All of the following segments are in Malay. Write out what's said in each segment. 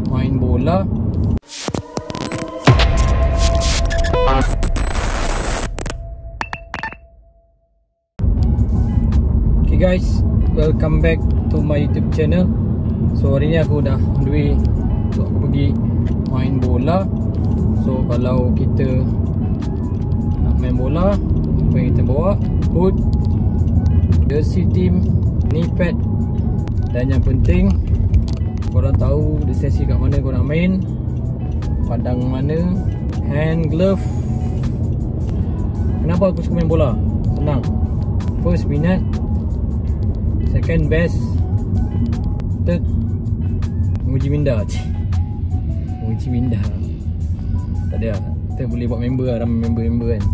main bola. Okay guys, welcome back to my YouTube channel. So hari ni aku dah on the way untuk aku pergi main bola. So kalau kita nak main bola, apa yang kita bawa? Boot, jersey team, knee pad, dan yang penting korang tahu sesi kat mana korang main, padang mana, hand glove. Kenapa aku suka main bola? Senang. First minute, second best, third menguji minda. Menguji minda. Tak ada lah. Kita boleh buat member lah, ramai member-member kan.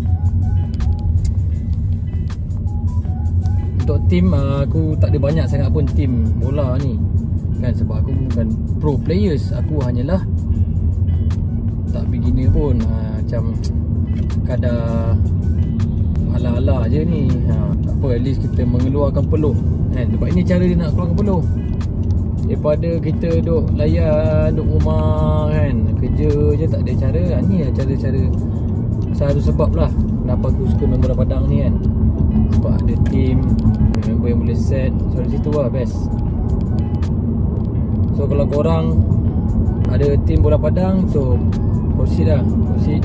Untuk team, aku tak ada banyak sangat pun team bola ni kan, sebab aku bukan pro players. Aku hanyalah tak beginner pun, macam kadar ala-ala je ni. Tak apa, at least kita mengeluarkan peluh kan, sebab ini cara dia nak keluarkan peluh. Daripada kita duduk layan, duduk rumah kan, kerja je tak ada cara. Ni lah cara-cara. Satu sebab lah kenapa aku suka main bola padang ni kan, sebab ada team, member yang boleh set. So dari situ lah best. So kalau korang ada team bola padang, so proceed lah, proceed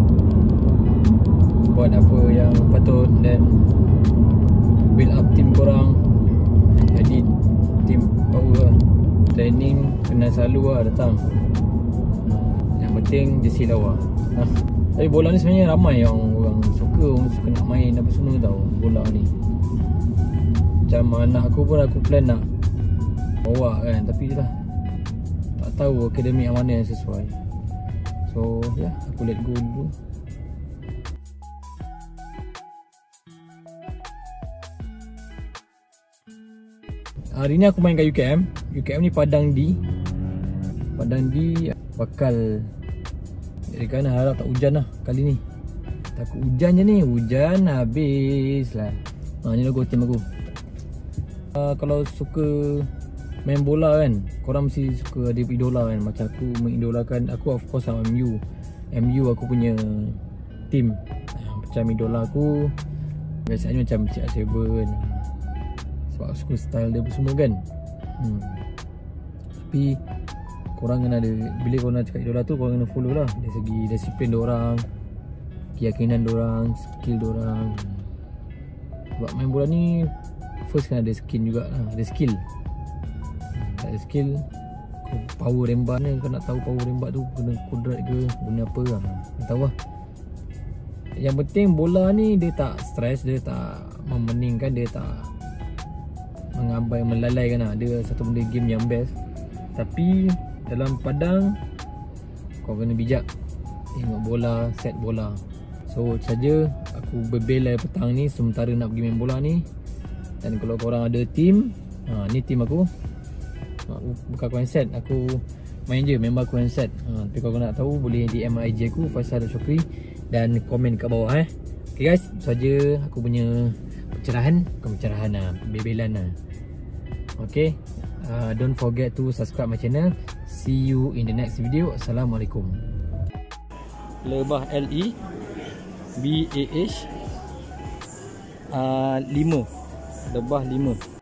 buat apa yang patut, dan build up team korang. Jadi team power lah. Training kena selalu lah datang. Yang penting jersey lawa. Tapi bola ni sebenarnya ramai yang orang suka nak main apa semua tau, bola ni. Macam anak aku pun aku plan nak bawa kan, tapi lah tak tahu akademik yang mana yang sesuai. So ya, aku let go dulu. Hari ni aku main kat UKM. UKM ni Padang D. Padang D bakal, jadi kan harap tak hujan lah kali ni. Takut hujan je ni, hujan habis lah. Ni logo team aku. Kalau suka main bola kan, korang mesti suka ada idola kan. Macam aku mengidolakan, aku of course lah MU aku punya team. Macam idola aku biasanya macam CR7, sebab aku suka style dia semua kan. Tapi korang kena ada, bila korang nak cakap idola tu, korang kena follow lah dari segi disiplin diorang, keyakinan diorang, skill diorang. Sebab main bola ni first kena ada skin jugalah, ada skill. Tak ada skill, power rembat ni, kau nak tahu power rembat tu guna kudrat ke, guna apa lah, kau tahu lah. Yang penting bola ni dia tak stress, dia tak memeningkan, dia tak mengabai, melalaikan lah. Dia satu benda game yang best. Tapi dalam padang kau kena bijak tengok bola, set bola. So saja aku berbelai petang ni sementara nak pergi main bola ni. Dan kalau korang ada team, ni team aku. Bukan aku yang set, aku main je, member aku yang set. Tapi kalau korang nak tahu, boleh DM IG aku Faisal Syukri dan komen kat bawah Okay guys, itu saja aku punya pencerahan. Bukan pencerahan lah, bebelan lah. Okay, don't forget to subscribe my channel. See you in the next video. Assalamualaikum. Lebah LE BAH 5. Lebah 5.